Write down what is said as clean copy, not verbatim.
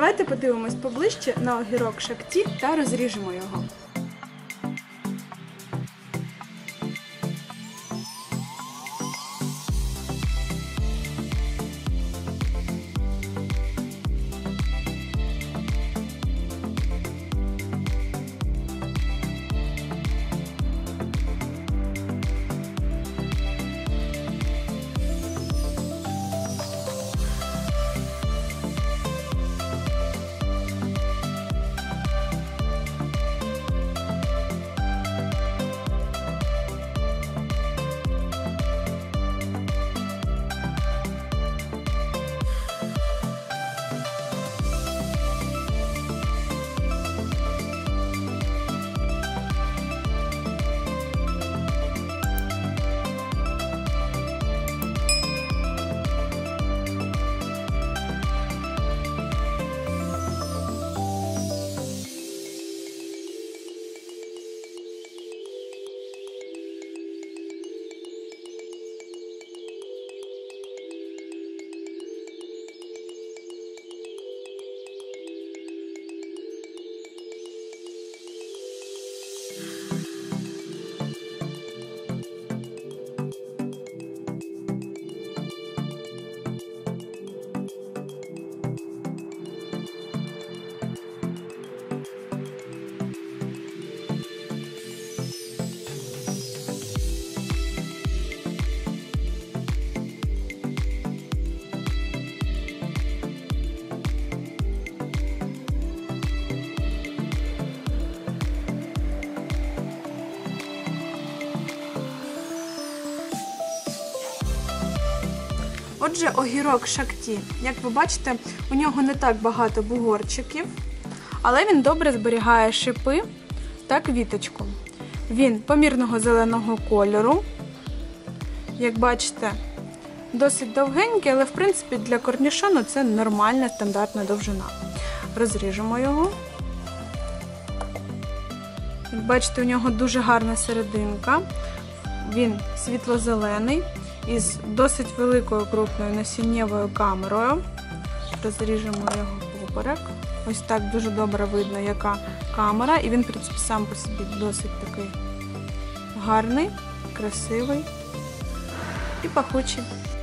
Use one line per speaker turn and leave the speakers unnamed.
Давайте подивимось поближче на огірок шакті та розріжемо його. Отже, огірок шакті, як ви бачите, у нього не так багато бугорчиків, але він добре зберігає шипи та квіточку. Він помірного зеленого кольору, як бачите, досить довгенький, але в принципі для корнішону це нормальна стандартна довжина. Розріжемо його. Як бачите, у нього дуже гарна серединка, він світло-зелений, із досить великою крупною насіннєвою камерою. Розріжемо його поперек. Ось так дуже добре видно, яка камера. І він, в принципі, сам по собі досить такий гарний, красивий і пахучий.